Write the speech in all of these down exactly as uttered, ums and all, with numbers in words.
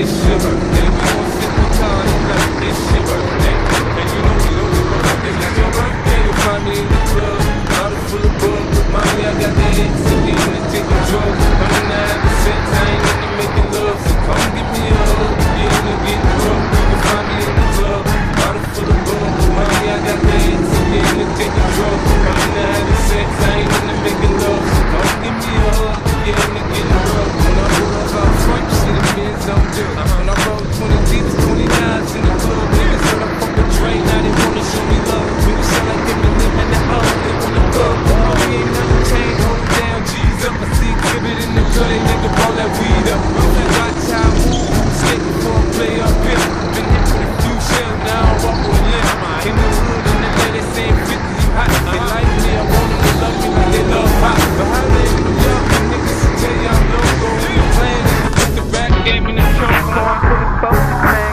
it's your birthday. We gon' sip the party like it's your birthday. And you know we don't give a fuck, it's your birthday. You'll find me in the club, bottle full of bug. With mommy, I got the hits, so we in the taking drugs. I'm in the having sex, I ain't into making love. So come give me a hug, you in the getting rough. You'll find me in the club, bottle full of bug. With mommy, I got the hits, so we in the taking drugs. I'm in the having sex, I ain't into making love. So come give me a hug, you in the getting rough. When I roll up out front, you see the Benz on dirt. When I roll twenty G's, twenty-nines in the club. Niggas when I fuck a train, now they wanna show me love. When you sound like them and them and the up, they wanna go. Homie ain't nothing changed, hold it down, G's up. I see exhibit in the cut, they nigga roll that weed up. Watch how I move, skate before I play up here. Been hit with a few shells, now I walk with a limp. In the hood, in the air, they saying fifty, you hot. They like me, I want them to love me like they love hot. But how they in New York, the niggas will tell you I'm loco. The plan is to put the rap game in the trunk, so I put it focus, man.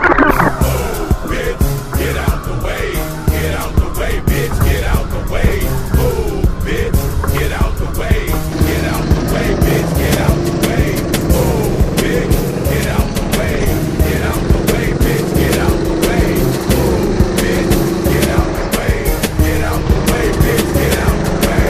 Bitch, get out the way, get out the way, bitch, get out the way. Move, bitch, get out the way, get out the way, bitch, get out the way. Move, bitch, get out the way, get out the way, bitch, get out the way. Move, bitch, get out the way, get out the way, bitch, get out the way.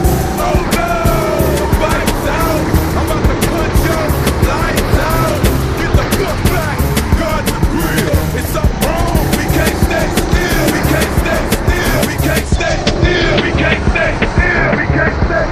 Oh no, the lights out, I'm about to put your lights out. Get the fuck back, guard the grill. It's something wrong, we can't stay still, we can't stay still, we can't stay still, we can't stay still, we can't stay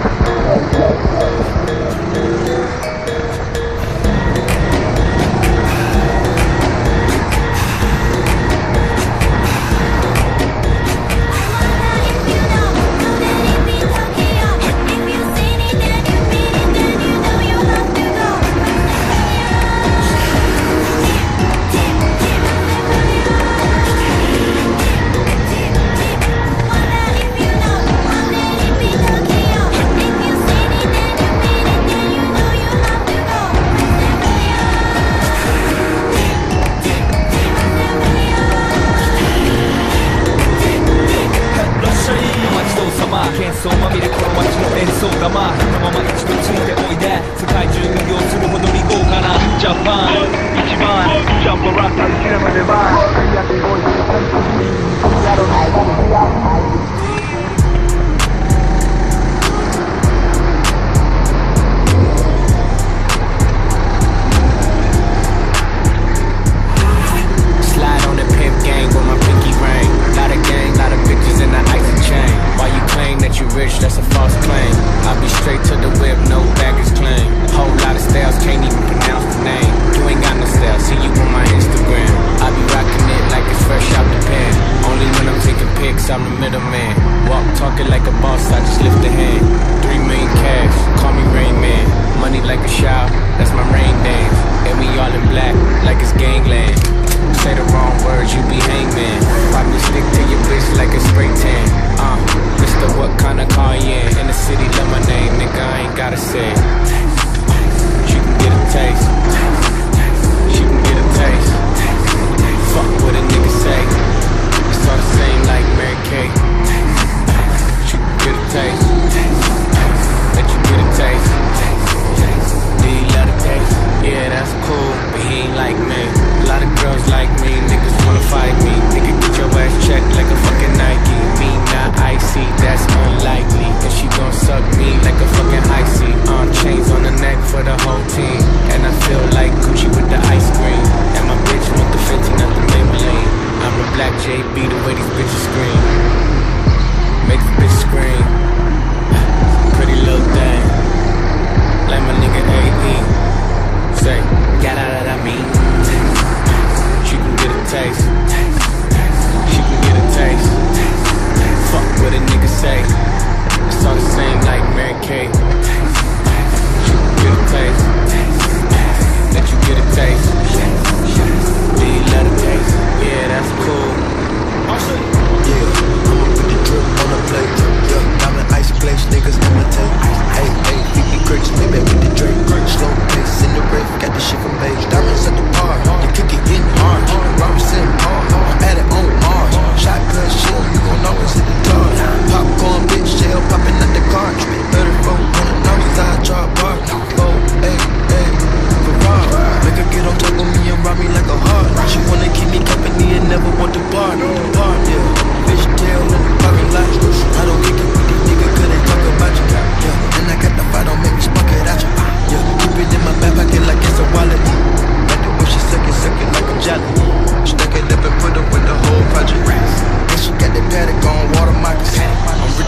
like me. A lot of girls like me, niggas wanna fight me. Nigga, get your ass checked like a fucking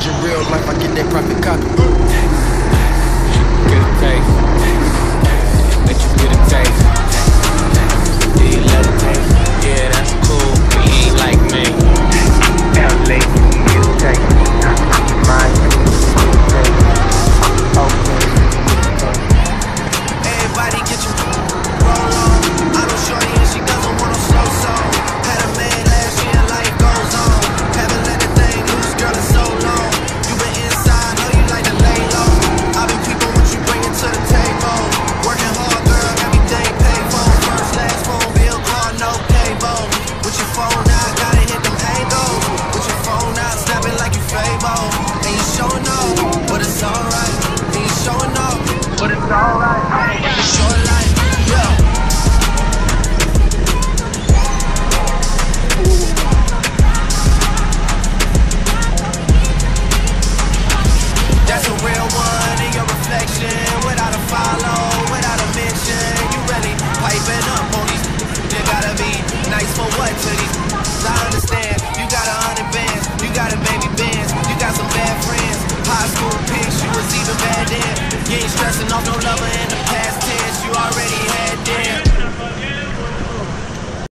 In real life, I get that profit copy.